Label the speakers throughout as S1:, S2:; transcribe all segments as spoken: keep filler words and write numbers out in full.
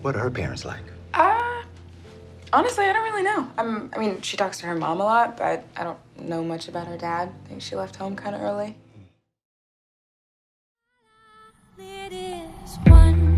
S1: What are her parents like?
S2: Uh, honestly, I don't really know. I'm, I mean, she talks to her mom a lot, but I don't know much about her dad. I think she left home kind of early.
S3: It is one.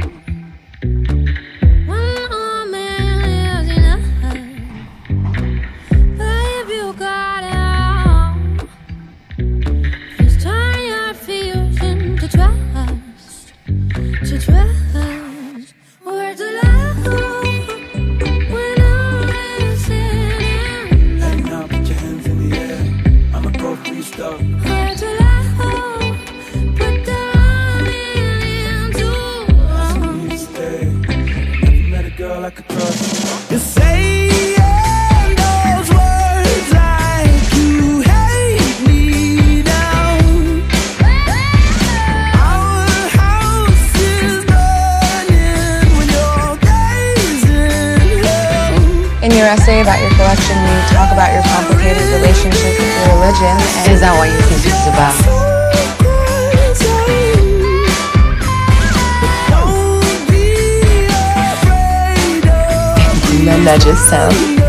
S3: One more man lives enough. But if you got it all, just turn your fears into trust. To trust. Where to love when I'm listening.
S4: Hey, now put your hands in the air. I'ma go free stuff.
S3: Where to love, put the running into.
S4: I need to stay. Never met a girl I could trust. You're saying those words like you hate me now. Our house is burning when you're gazing hell.
S2: In your essay about your collection, you talk about your complicated relationship with your religion. And
S5: Is that what you think this is about? من نجسم.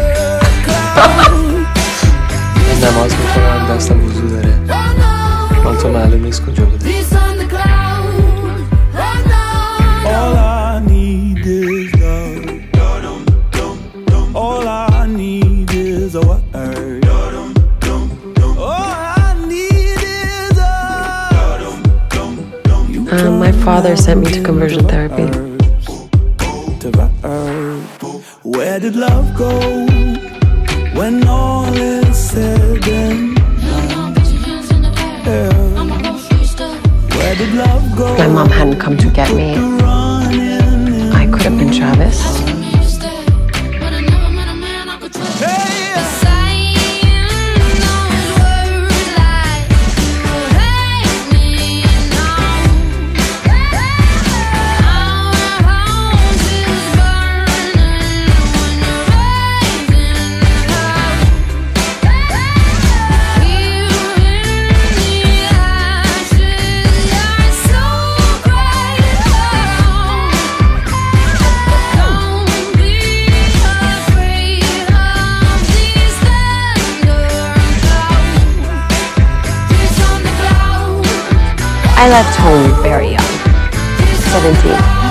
S6: نماز میخورم دستم وضو داره. حال تو معلوم نیست کجا بوده.
S4: All I need is love. All I need is a word. All I need is a.
S5: Um, my father sent me to conversion therapy.
S4: Where did love go when all is said and done? Yeah. Where did love go?
S5: My mom hadn't come to get me. I could have been Travis. I left home very young, seventeen.